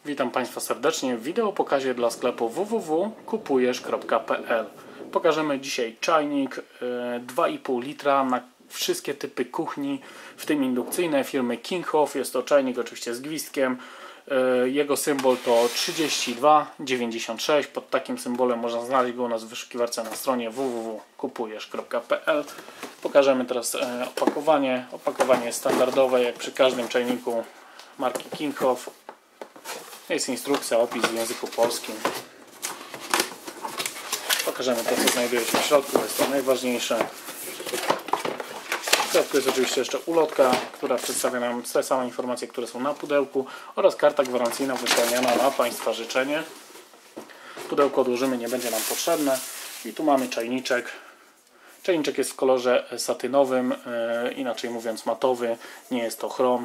Witam Państwa serdecznie w wideopokazie dla sklepu www.kupujesz.pl. Pokażemy dzisiaj czajnik 2,5 litra na wszystkie typy kuchni, w tym indukcyjne, firmy Kinghoff. Jest to czajnik oczywiście z gwizdkiem. Jego symbol to 3296. Pod takim symbolem można znaleźć go u nas w wyszukiwarce na stronie www.kupujesz.pl. Pokażemy teraz opakowanie. Opakowanie jest standardowe, jak przy każdym czajniku marki Kinghoff. Jest instrukcja, opis w języku polskim. Pokażemy to, co znajduje się w środku, jest to najważniejsze. W środku jest oczywiście jeszcze ulotka, która przedstawia nam te same informacje, które są na pudełku, oraz karta gwarancyjna wypełniona na Państwa życzenie. Pudełko odłożymy, nie będzie nam potrzebne. I tu mamy czajniczek. Czajniczek jest w kolorze satynowym, inaczej mówiąc matowy, nie jest to chrom.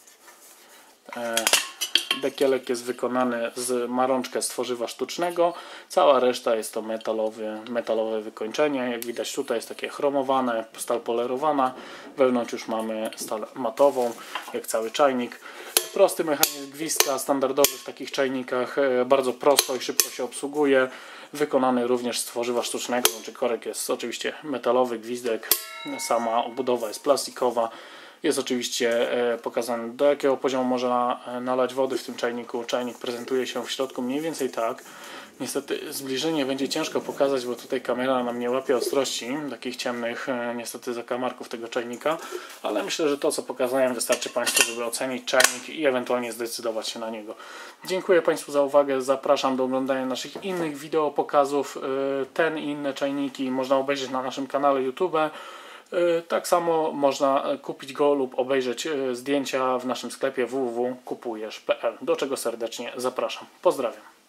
Dekielek jest wykonany z marączkę z tworzywa sztucznego. Cała reszta jest to metalowe wykończenie. Jak widać, tutaj jest takie chromowane, stal polerowana. Wewnątrz już mamy stal matową, jak cały czajnik. Prosty mechanizm gwizdka, standardowy w takich czajnikach. Bardzo prosto i szybko się obsługuje. Wykonany również z tworzywa sztucznego. Korek jest oczywiście metalowy, gwizdek. Sama obudowa jest plastikowa. Jest oczywiście pokazane, do jakiego poziomu można nalać wody w tym czajniku. Czajnik prezentuje się w środku mniej więcej tak. Niestety zbliżenie będzie ciężko pokazać, bo tutaj kamera nam nie łapie ostrości takich ciemnych niestety zakamarków tego czajnika, ale myślę, że to, co pokazałem, wystarczy Państwu, żeby ocenić czajnik i ewentualnie zdecydować się na niego. Dziękuję Państwu za uwagę. Zapraszam do oglądania naszych innych wideo pokazów. Ten i inne czajniki można obejrzeć na naszym kanale YouTube. Tak samo można kupić go lub obejrzeć zdjęcia w naszym sklepie www.kupujesz.pl, do czego serdecznie zapraszam. Pozdrawiam.